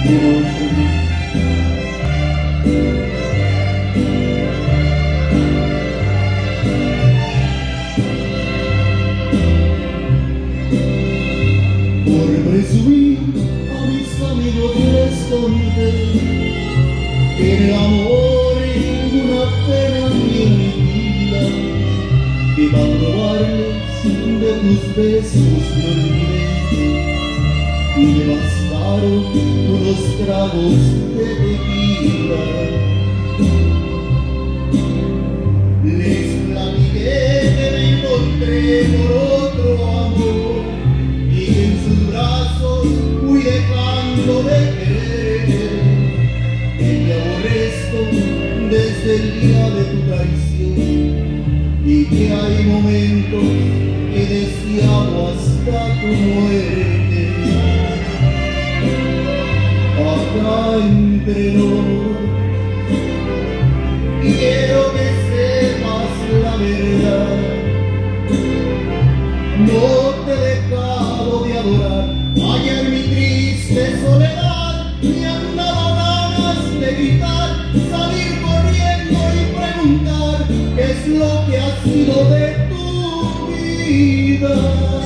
Por presumir a mis amigos les conté que el amor ninguna pena me aniquila, que para probarles de tus besos me olvidé y me bastaron unos tragos de tequila. Les platiqué que me encontré por otro amor y que en sus brazos fui dejando de querer, que te aborrezco desde el día de tu traición y que hay momentos que deseaba hasta tu muerte. Acá entre nos quiero que sepas la verdad, no te he dejado de adorar. Allá en mi triste soledad me han dado ganas de gritar, salir corriendo y preguntar qué es lo que ha sido de tu vida.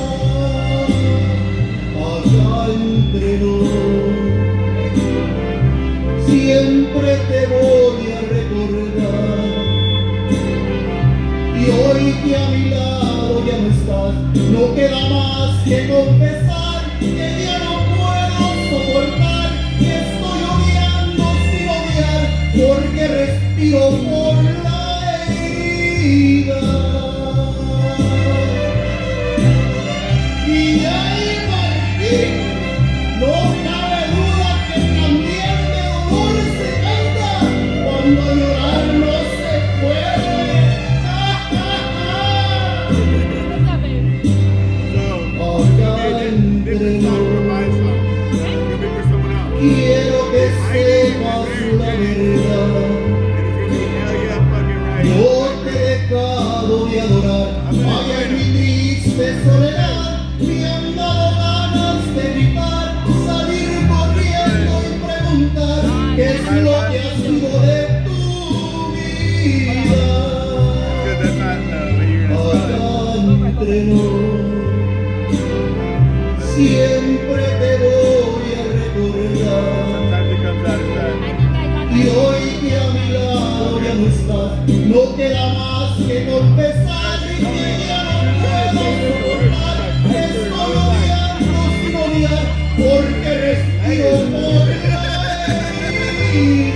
Acá entre nos siempre te voy a recordar, y hoy que a mi lado ya no estás, no queda más que confesar que ya no puedo soportar, que estoy odiando sin odiar, porque respiro por la herida. Y ahí partí, no cabe duda que también de dolor se canta cuando llorar no se puede. Acá entre nos quiero que sepas la verdad, no te he dejado de adorar. Allá en mi triste soledad me han dado ganas de gritar, salir corriendo y preguntar qué es lo que ha sido de tu vida. Acá entre nos siempre te voy a recordar, y hoy que a mi lado ya no estás, no queda más que confesar que ya no puedo soportar, estoy odiando sin odiar, porque respiro por la herida.